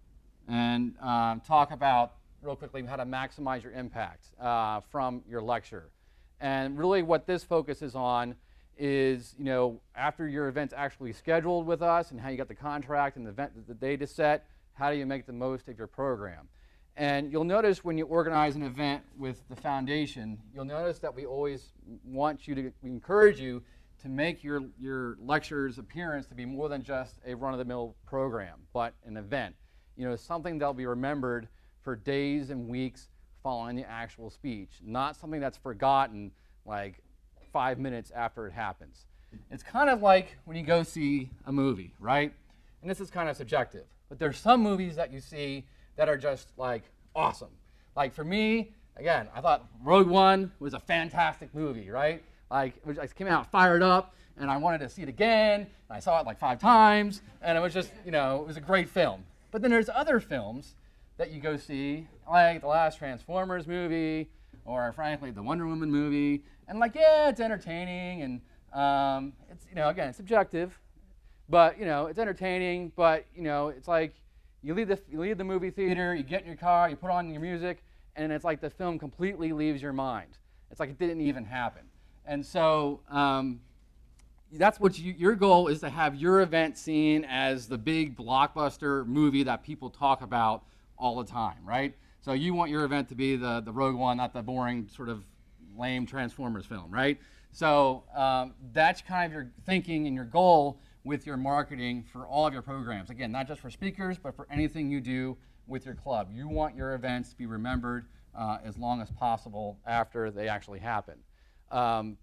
[SPEAKER 1] and um, talk about real quickly how to maximize your impact uh, from your lecture. And really what this focuses on is, you know, after your event's actually scheduled with us and how you got the contract and the event, the data set, how do you make the most of your program? And you'll notice when you organize an event with the foundation, you'll notice that we always want you to, we encourage you to make your, your lecture's appearance to be more than just a run-of-the-mill program, but an event. You know, something that'll be remembered for days and weeks following the actual speech, not something that's forgotten like five minutes after it happens. It's kind of like when you go see a movie, right? And this is kind of subjective, but there's some movies that you see that are just like awesome. Like for me, again, I thought Rogue One was a fantastic movie, right? Like it was, I came out fired up, and I wanted to see it again, and I saw it like five times, and it was just, you know, it was a great film. But then there's other films that you go see, like the last Transformers movie, or frankly, the Wonder Woman movie, and like, yeah, it's entertaining, and um, it's, you know, again, it's subjective, but, you know, it's entertaining, but, you know, it's like you leave the, you leave the movie theater, you get in your car, you put on your music, and it's like the film completely leaves your mind. It's like it didn't even happen. And so um, that's what you, your goal is, to have your event seen as the big blockbuster movie that people talk about all the time, right? So you want your event to be the, the Rogue One, not the boring sort of lame Transformers film, right? So um, that's kind of your thinking and your goal with your marketing for all of your programs. Again, not just for speakers, but for anything you do with your club. You want your events to be remembered uh, as long as possible after they actually happen. Um,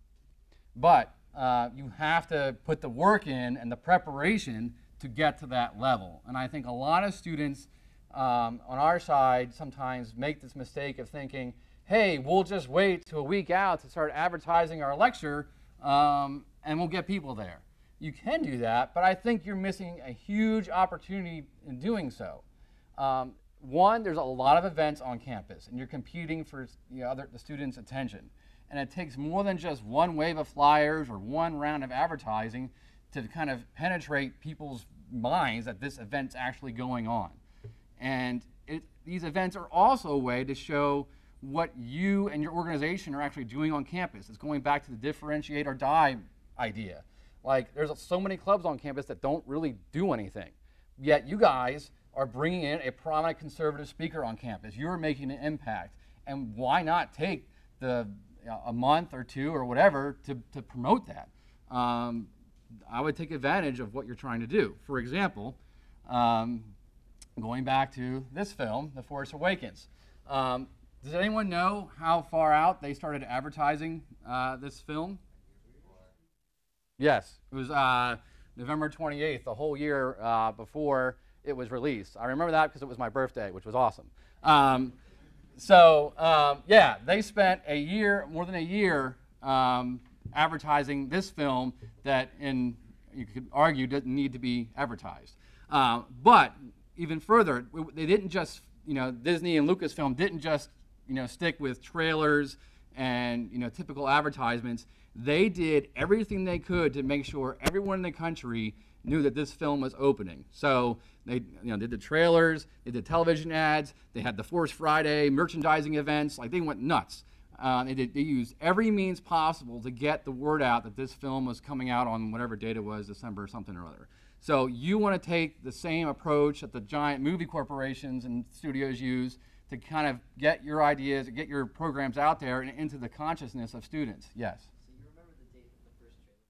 [SPEAKER 1] but uh, you have to put the work in and the preparation to get to that level. And I think a lot of students um, on our side sometimes make this mistake of thinking, hey, we'll just wait till a week out to start advertising our lecture um, and we'll get people there. You can do that, but I think you're missing a huge opportunity in doing so. Um, one, there's a lot of events on campus, and you're competing for you know, other, the students' attention. And it takes more than just one wave of flyers or one round of advertising to kind of penetrate people's minds that this event's actually going on. And it, these events are also a way to show what you and your organization are actually doing on campus. It's going back to the differentiate or die idea. Like, there's so many clubs on campus that don't really do anything. Yet you guys are bringing in a prominent conservative speaker on campus. You're making an impact. And why not take the uh, a month or two or whatever to, to promote that? Um, I would take advantage of what you're trying to do. For example, um, going back to this film, The Force Awakens. Um, does anyone know how far out they started advertising uh, this film? Yes, it was uh, November twenty-eighth, the whole year uh, before it was released. I remember that because it was my birthday, which was awesome. Um, so, um, yeah, they spent a year, more than a year, um, advertising this film that, in you could argue, didn't need to be advertised. Uh, but even further, they didn't just, you know, Disney and Lucasfilm didn't just, you know, stick with trailers and, you know, typical advertisements. They did everything they could to make sure everyone in the country knew that this film was opening. So they, you know, did the trailers, they did television ads, they had the Force Friday merchandising events. Like, they went nuts. Uh, they, did, they used every means possible to get the word out that this film was coming out on whatever date it was, December something or other. So you want to take the same approach that the giant movie corporations and studios use to kind of get your ideas, get your programs out there and into the consciousness of students. Yes?
[SPEAKER 5] So you remember the date of the first trailer?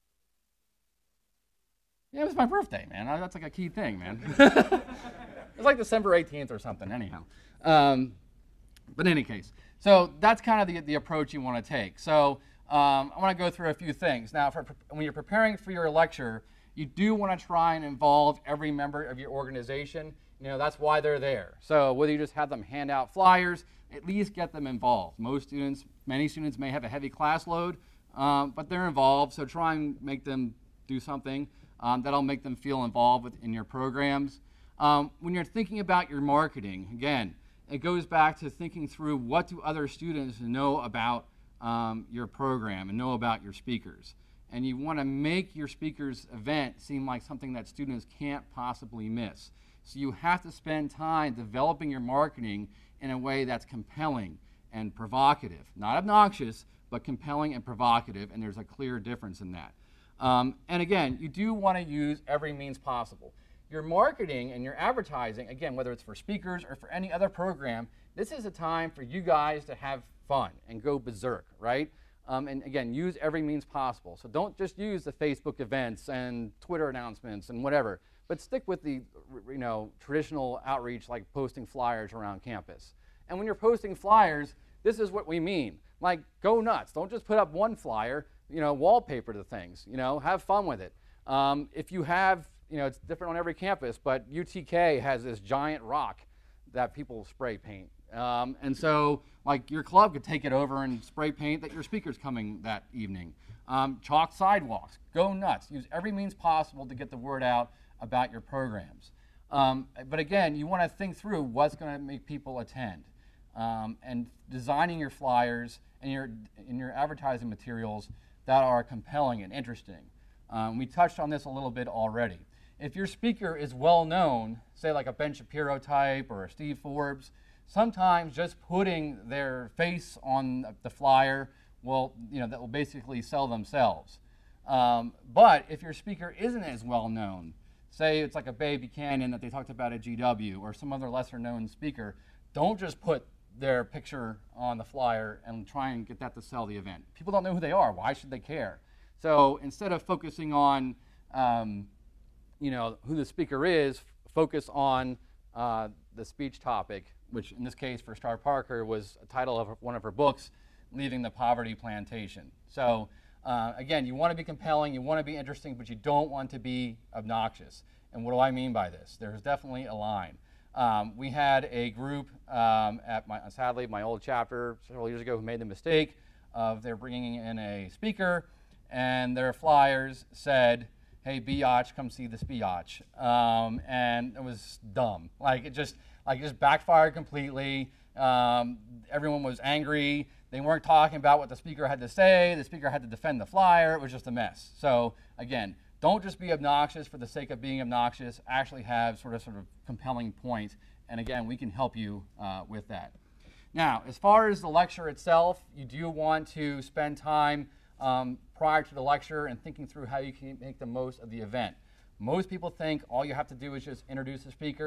[SPEAKER 1] Yeah, it was my birthday, man. I, that's like a key thing, man. It was like December eighteenth or something, anyhow. Um, but in any case, so that's kind of the, the approach you want to take. So um, I want to go through a few things. Now, for, when you're preparing for your lecture, you do want to try and involve every member of your organization. You know, that's why they're there. So whether you just have them hand out flyers, at least get them involved. Most students, many students may have a heavy class load, um, but they're involved, so try and make them do something um, that'll make them feel involved with, in your programs. Um, when you're thinking about your marketing, again, it goes back to thinking through what do other students know about um, your program and know about your speakers. And you want to make your speaker's event seem like something that students can't possibly miss. So you have to spend time developing your marketing in a way that's compelling and provocative. Not obnoxious, but compelling and provocative, and there's a clear difference in that. Um, and again, you do want to use every means possible. Your marketing and your advertising, again, whether it's for speakers or for any other program, this is a time for you guys to have fun and go berserk, right? Um, and again, use every means possible. So don't just use the Facebook events and Twitter announcements and whatever, but stick with the, you know, traditional outreach like posting flyers around campus. And when you're posting flyers, this is what we mean. Like, go nuts. Don't just put up one flyer, you know, wallpaper the things, you know, have fun with it. Um, if you have, you know, it's different on every campus, but U T K has this giant rock that people spray paint. Um, and so, like, your club could take it over and spray paint that your speaker's coming that evening. Um, chalk sidewalks, go nuts. Use every means possible to get the word out about your programs. Um, but again, you want to think through what's going to make people attend. Um, and designing your flyers and your, and your advertising materials that are compelling and interesting. Um, we touched on this a little bit already. If your speaker is well known, say like a Ben Shapiro type or a Steve Forbes, sometimes just putting their face on the flyer will, you know, that will basically sell themselves. Um, but if your speaker isn't as well known, say it's like a Bay Buchanan that they talked about at G W or some other lesser known speaker, don't just put their picture on the flyer and try and get that to sell the event. People don't know who they are. Why should they care? So instead of focusing on, um, you know, who the speaker is, focus on uh, the speech topic, which in this case for Star Parker was a title of one of her books, Leaving the Poverty Plantation. So uh, again, you want to be compelling, you want to be interesting, but you don't want to be obnoxious. And what do I mean by this? There's definitely a line. Um, we had a group um, at my, sadly, my old chapter several years ago who made the mistake of they're bringing in a speaker and their flyers said, hey, biatch, come see this biatch. Um, and it was dumb. Like it just, like it just backfired completely. Um, everyone was angry. They weren't talking about what the speaker had to say. The speaker had to defend the flyer. It was just a mess. So again, don't just be obnoxious for the sake of being obnoxious. Actually have sort of sort of compelling points. And again, we can help you uh, with that. Now, as far as the lecture itself, you do want to spend time um, prior to the lecture and thinking through how you can make the most of the event. Most people think all you have to do is just introduce the speaker,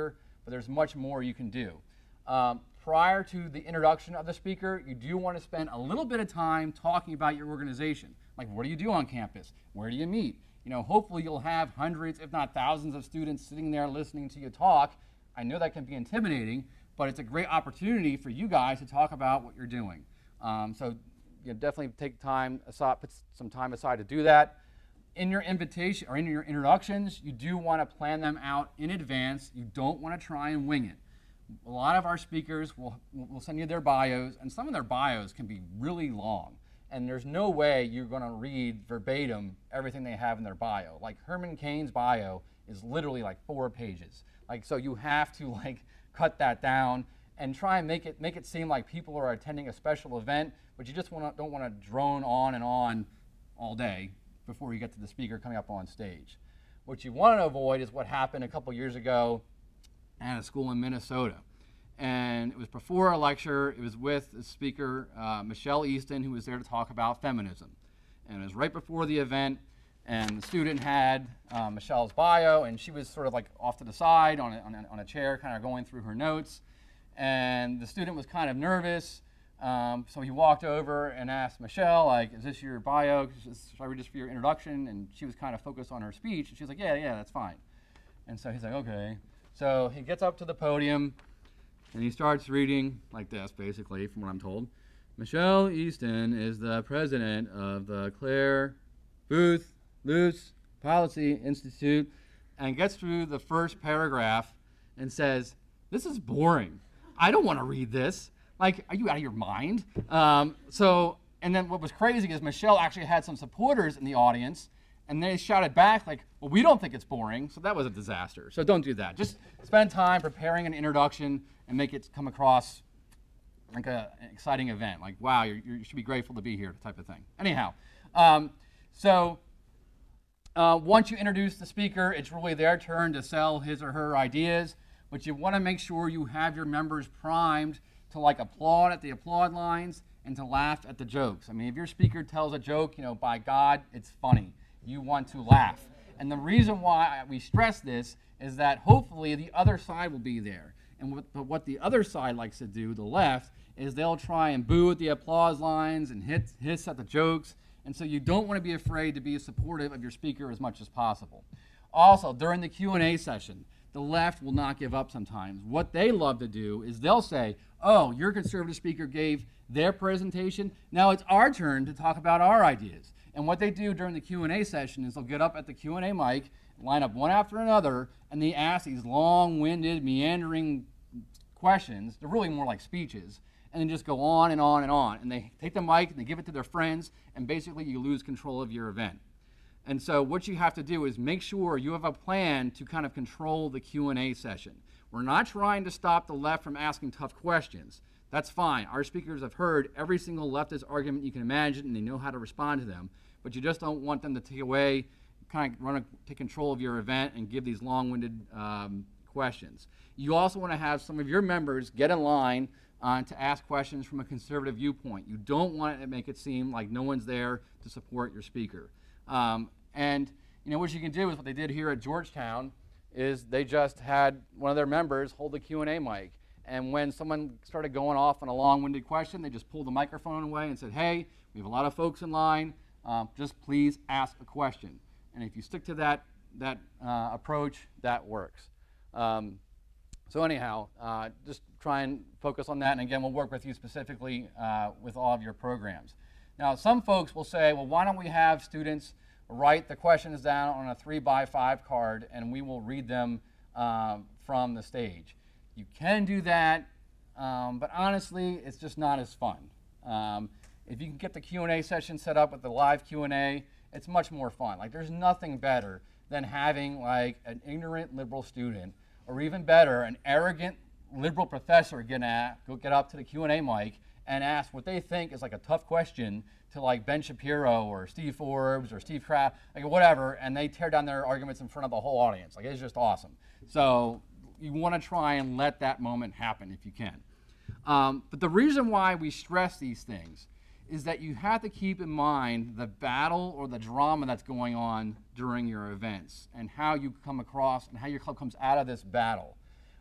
[SPEAKER 1] but there's much more you can do. Um, prior to the introduction of the speaker, you do want to spend a little bit of time talking about your organization. Like, what do you do on campus? Where do you meet? You know, hopefully you'll have hundreds, if not thousands, of students sitting there listening to you talk. I know that can be intimidating, but it's a great opportunity for you guys to talk about what you're doing. Um, so you know, definitely take time aside, put some time aside to do that. In your invitation or in your introductions, you do want to plan them out in advance. You don't want to try and wing it. A lot of our speakers will, will send you their bios, and some of their bios can be really long. And there's no way you're going to read verbatim everything they have in their bio. Like Herman Cain's bio is literally like four pages. Like, so you have to like cut that down and try and make it make it seem like people are attending a special event, but you just wanna, don't want to drone on and on all day before you get to the speaker coming up on stage. What you want to avoid is what happened a couple years ago at a school in Minnesota. And it was before a lecture. It was with the speaker, uh, Michelle Easton, who was there to talk about feminism. And it was right before the event, and the student had uh, Michelle's bio, and she was sort of like off to the side on a, on a, on a chair, kind of going through her notes. And the student was kind of nervous, um, so he walked over and asked Michelle, like, is this your bio? Should I read this for your introduction? And she was kind of focused on her speech, and she was like, yeah, yeah, that's fine. And so he's like, okay. So he gets up to the podium, and he starts reading like this, basically, from what I'm told. Michelle Easton is the president of the Claire Booth Luce Policy Institute, and gets through the first paragraph and says, this is boring. I don't want to read this. Like, are you out of your mind? Um, so, and then what was crazy is Michelle actually had some supporters in the audience, and they shouted back like, well, we don't think it's boring. So that was a disaster. So don't do that. Just spend time preparing an introduction and make it come across like a, an exciting event. Like, wow, you're, you should be grateful to be here type of thing. Anyhow, um, so uh, once you introduce the speaker, it's really their turn to sell his or her ideas. But you want to make sure you have your members primed to like applaud at the applaud lines and to laugh at the jokes. I mean, if your speaker tells a joke, you know, by God, it's funny. You want to laugh. And the reason why we stress this is that hopefully the other side will be there. And what, but what the other side likes to do, the left, is they'll try and boo at the applause lines and hit, hiss at the jokes. And so you don't want to be afraid to be supportive of your speaker as much as possible. Also, during the Q and A session, the left will not give up sometimes. What they love to do is they'll say, oh, your conservative speaker gave their presentation. Now it's our turn to talk about our ideas. And what they do during the Q and A session is they'll get up at the Q and A mic, line up one after another, and they ask these long-winded, meandering questions. They're really more like speeches. And then just go on and on and on. And they take the mic and they give it to their friends, and basically you lose control of your event. And so what you have to do is make sure you have a plan to kind of control the Q and A session. We're not trying to stop the left from asking tough questions. That's fine. Our speakers have heard every single leftist argument you can imagine, and they know how to respond to them. But you just don't want them to take away, kind of run a, take control of your event and give these long-winded um, questions. You also want to have some of your members get in line uh, to ask questions from a conservative viewpoint. You don't want to make it seem like no one's there to support your speaker. Um, and you know what you can do is what they did here at Georgetown is they just had one of their members hold the Q and A mic. And when someone started going off on a long-winded question, they just pulled the microphone away and said, hey, we have a lot of folks in line. Um, just please ask a question. And if you stick to that, that uh, approach, that works. Um, so anyhow, uh, just try and focus on that. And again, we'll work with you specifically uh, with all of your programs. Now, some folks will say, well, why don't we have students write the questions down on a three by five card, and we will read them um, from the stage. You can do that, um, but honestly, it's just not as fun. Um, if you can get the Q and A session set up with the live Q and A, it's much more fun. Like, there's nothing better than having like an ignorant liberal student, or even better, an arrogant liberal professor get, at, go get up to the Q and A mic and ask what they think is like a tough question to like Ben Shapiro or Steve Forbes or Steve Kraft, like whatever, and they tear down their arguments in front of the whole audience. Like, it's just awesome. So you want to try and let that moment happen if you can. Um, but the reason why we stress these things is that you have to keep in mind the battle or the drama that's going on during your events and how you come across and how your club comes out of this battle.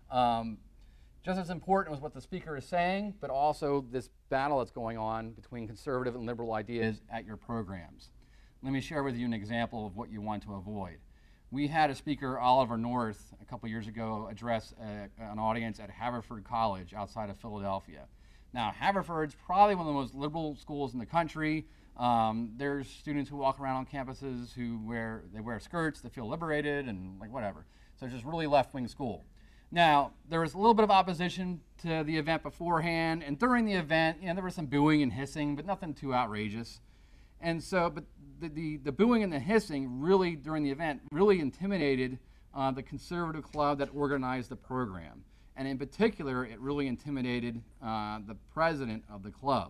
[SPEAKER 1] Um, just as important was what the speaker is saying, but also this battle that's going on between conservative and liberal ideas at your programs. Let me share with you an example of what you want to avoid. We had a speaker, Oliver North, a couple years ago address a, an audience at Haverford College outside of Philadelphia. Now, Haverford's probably one of the most liberal schools in the country. Um, there's students who walk around on campuses who wear, they wear skirts, they feel liberated, and like whatever. So it's just really left-wing school. Now, there was a little bit of opposition to the event beforehand, and during the event, you know, there was some booing and hissing, but nothing too outrageous. And so, but the, the, the booing and the hissing really, during the event, really intimidated uh, the conservative club that organized the program. And in particular, it really intimidated uh, the president of the club.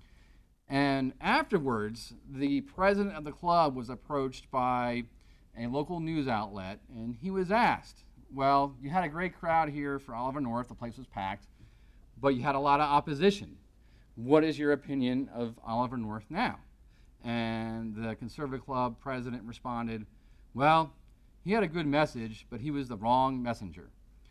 [SPEAKER 1] And afterwards, the president of the club was approached by a local news outlet, and he was asked, well, you had a great crowd here for Oliver North, the place was packed, but you had a lot of opposition. What is your opinion of Oliver North now? And the conservative club president responded, well, he had a good message, but he was the wrong messenger.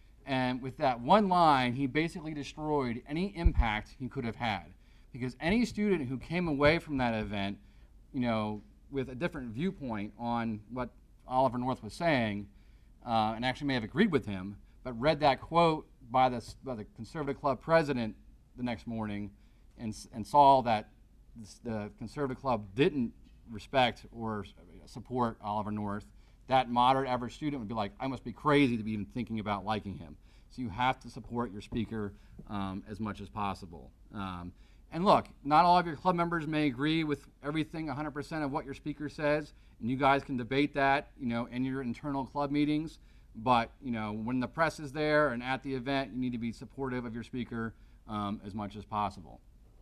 [SPEAKER 1] And with that one line, he basically destroyed any impact he could have had. Because any student who came away from that event, you know, with a different viewpoint on what Oliver North was saying, uh, and actually may have agreed with him, but read that quote by the, by the conservative club president the next morning and, and saw that this, the conservative club didn't respect or support Oliver North, that moderate average student would be like, I must be crazy to be even thinking about liking him. So you have to support your speaker um, as much as possible. Um, and look, not all of your club members may agree with everything, one hundred percent of what your speaker says, and you guys can debate that, you know, in your internal club meetings. But, you know, when the press is there and at the event, you need to be supportive of your speaker um, as much as possible.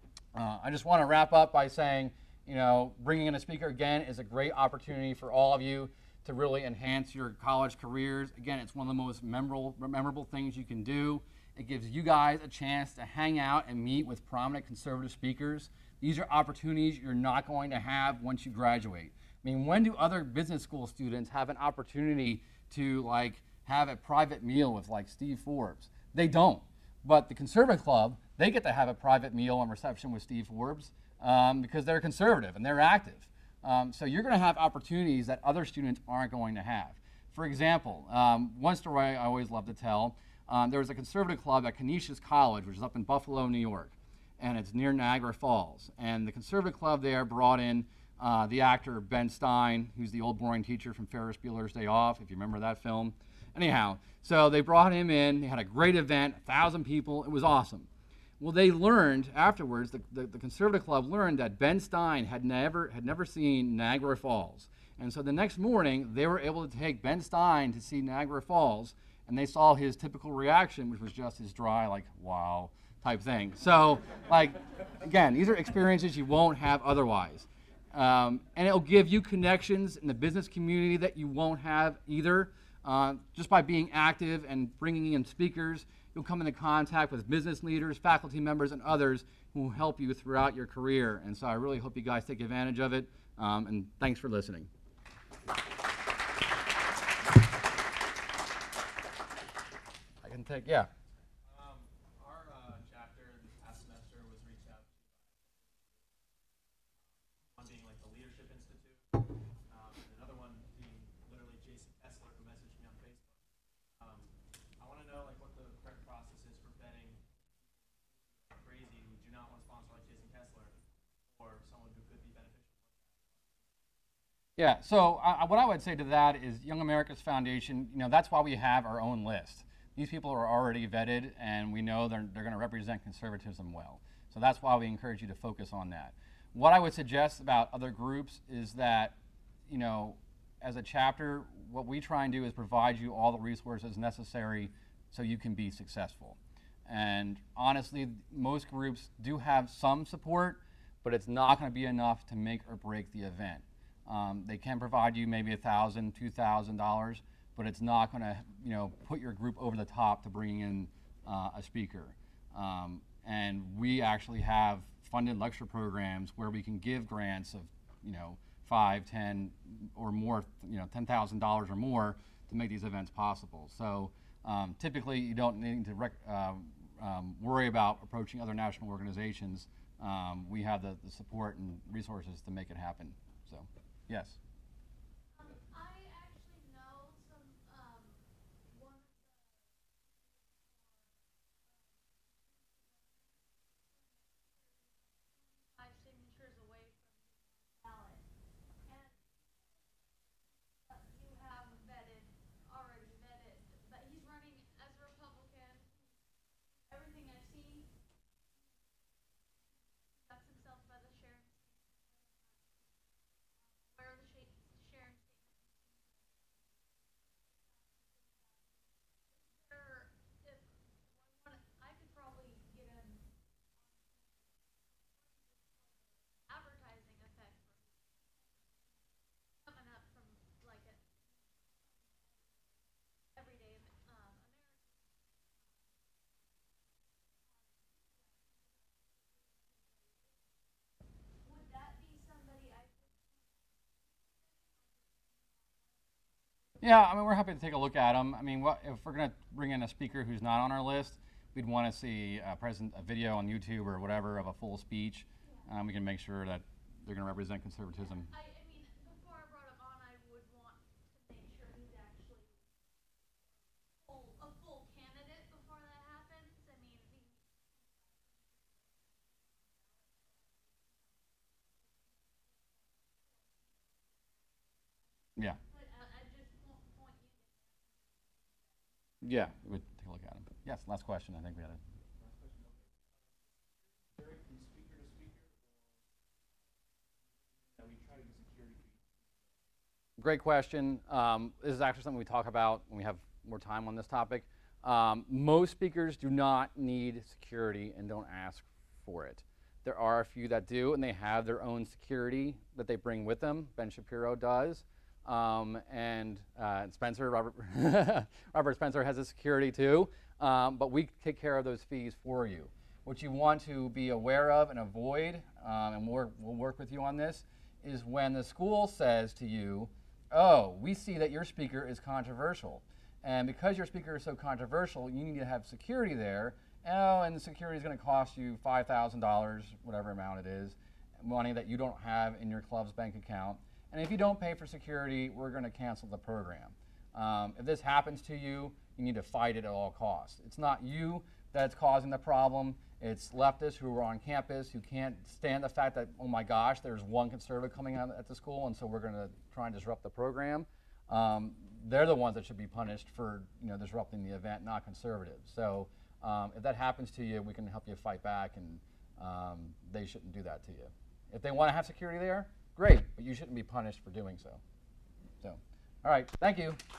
[SPEAKER 1] Uh, I just want to wrap up by saying, you know, bringing in a speaker again is a great opportunity for all of you to really enhance your college careers. Again, it's one of the most memorable, memorable things you can do. It gives you guys a chance to hang out and meet with prominent conservative speakers. These are opportunities you're not going to have once you graduate. I mean, when do other business school students have an opportunity to like have a private meal with like Steve Forbes? They don't. But the conservative club, they get to have a private meal and reception with Steve Forbes um, because they're conservative and they're active. Um, so you're going to have opportunities that other students aren't going to have. For example, um, one story I always love to tell, um, there was a conservative club at Canisius College, which is up in Buffalo, New York, and it's near Niagara Falls. And the conservative club there brought in uh, the actor Ben Stein, who's the old boring teacher from Ferris Bueller's Day Off, if you remember that film. Anyhow, so they brought him in, they had a great event, a thousand people, it was awesome. Well, they learned afterwards, the, the, the conservative club learned that Ben Stein had never, had never seen Niagara Falls. And so the next morning, they were able to take Ben Stein to see Niagara Falls, and they saw his typical reaction, which was just his dry, like, wow, type thing. So, like, again, these are experiences you won't have otherwise. Um, and it'll give you connections in the business community that you won't have either. Uh, just by being active and bringing in speakers, you'll come into contact with business leaders, faculty members, and others who will help you throughout your career. And so I really hope you guys take advantage of it. Um, and thanks for listening. I can take, yeah.
[SPEAKER 3] Um, our uh, chapter this past semester was reached out one being like the Leadership Institute, um, and another one being literally Jason Kessler, who messaged me on Facebook. Um, I want to know like what the correct process is for vetting crazy who do not want to sponsor like Jason Kessler or someone who could be beneficial.
[SPEAKER 1] Yeah, so uh, what I would say to that is Young America's Foundation, you know, that's why we have our own list. These people are already vetted, and we know they're, they're going to represent conservatism well. So that's why we encourage you to focus on that. What I would suggest about other groups is that, you know, as a chapter, what we try and do is provide you all the resources necessary so you can be successful. And honestly, most groups do have some support, but it's not going to be enough to make or break the event. Um, they can provide you maybe one thousand dollars, two thousand dollars, but it's not going to, you know, put your group over the top to bring in uh, a speaker. Um, and we actually have funded lecture programs where we can give grants of, you know, five, ten, or more, you know, ten thousand dollars or more to make these events possible. So Um, typically, you don't need to rec- um, um, worry about approaching other national organizations. Um, we have the, the support and resources to make it happen. So, yes.
[SPEAKER 6] Um, I actually know some, um, one of the five signatures away from the ballot. And uh, you have vetted, already vetted, but he's running as a Republican. Everything I've seen, conducts himself by the Sharon where the sh- Sharon there, if one, I could probably get him advertising effect coming up from like a everyday um, American. Would that be somebody I
[SPEAKER 1] Yeah, I mean, we're happy to take a look at them. I mean, what, if we're going to bring in a speaker who's not on our list, we'd want to see a, present, a video on YouTube or whatever of a full speech. Um, we can make sure that they're going to represent conservatism.
[SPEAKER 6] I, I mean, before I brought him on, I would want to make sure he's actually full, a full candidate before that happens. I mean, he,
[SPEAKER 1] Yeah.
[SPEAKER 6] but I, I just want point you.
[SPEAKER 1] Yeah, we'd take a look at them. Yes, last question. I think we had it.
[SPEAKER 3] Vary from speaker to speaker, or that we try to do security fees?
[SPEAKER 1] Great question. Um, this is actually something we talk about when we have more time on this topic. Um, most speakers do not need security and don't ask for it. There are a few that do, and they have their own security that they bring with them. Ben Shapiro does. Um, and uh, Spencer, Robert, Robert Spencer has a security too. Um, but we take care of those fees for you. What you want to be aware of and avoid, um, and we'll, we'll work with you on this, is when the school says to you, oh, we see that your speaker is controversial. And because your speaker is so controversial, you need to have security there. Oh, and the security is going to cost you five thousand dollars, whatever amount it is, money that you don't have in your club's bank account. And if you don't pay for security, we're going to cancel the program. Um, if this happens to you, you need to fight it at all costs. It's not you that's causing the problem. It's leftists who are on campus who can't stand the fact that, oh my gosh, there's one conservative coming out at the school, and so we're going to try and disrupt the program. Um, they're the ones that should be punished for, you know, disrupting the event, not conservatives. So um, if that happens to you, we can help you fight back, and um, they shouldn't do that to you. If they want to have security there, great, but you shouldn't be punished for doing so. So, all right, thank you.